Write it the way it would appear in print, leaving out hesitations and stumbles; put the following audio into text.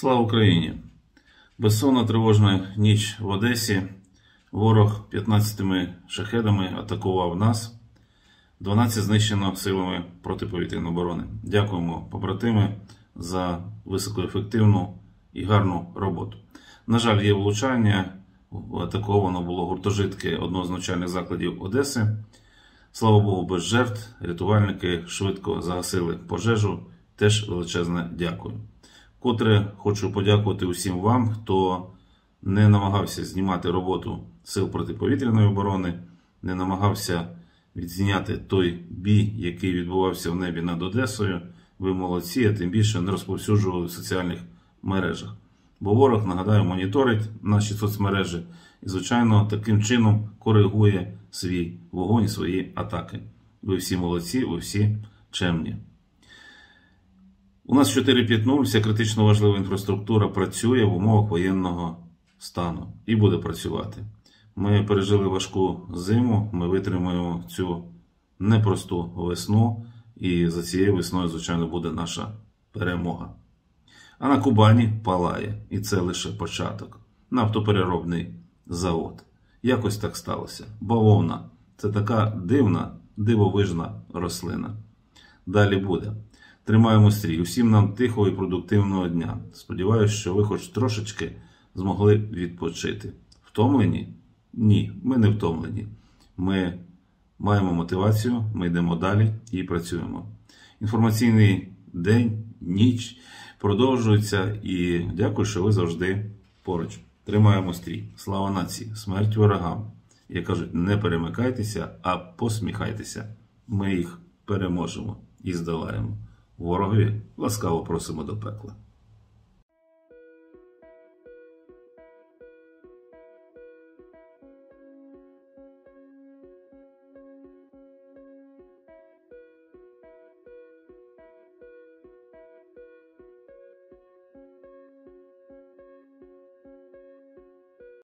Слава Україні! Безсонна тривожна ніч в Одесі. Ворог 15 шахедами атакував нас. 12 знищено силами протиповітряної оборони. Дякуємо, побратими, за високоефективну і гарну роботу. На жаль, є влучання. Атаковано було гуртожитки одного з навчальних закладів Одеси. Слава Богу, без жертв. Рятувальники швидко загасили пожежу. Теж величезне дякую. Котре хочу подякувати усім вам, хто не намагався знімати роботу сил протиповітряної оборони, не намагався відзняти той бій, який відбувався в небі над Одесою. Ви молодці, а тим більше не розповсюджували в соціальних мережах. Бо ворог, нагадаю, моніторить наші соцмережі і, звичайно, таким чином коригує свій вогонь, свої атаки. Ви всі молодці, ви всі чемні. У нас 4.5.0, вся критично важлива інфраструктура працює в умовах воєнного стану і буде працювати. Ми пережили важку зиму, ми витримаємо цю непросту весну, і за цією весною, звичайно, буде наша перемога. А на Кубані палає, і це лише початок. Нафтопереробний завод. Якось так сталося. Бавовна – це така дивна, дивовижна рослина. Далі буде. Тримаємо стрій. Усім нам тихого і продуктивного дня. Сподіваюсь, що ви хоч трошечки змогли відпочити. Втомлені? Ні, ми не втомлені. Ми маємо мотивацію, ми йдемо далі і працюємо. Інформаційний день, ніч продовжується, і дякую, що ви завжди поруч. Тримаємо стрій. Слава нації, смерть ворогам. Як кажуть, не перемикайтеся, а посміхайтеся. Ми їх переможемо і здолаємо. Ворогові ласкаво просимо до пекла.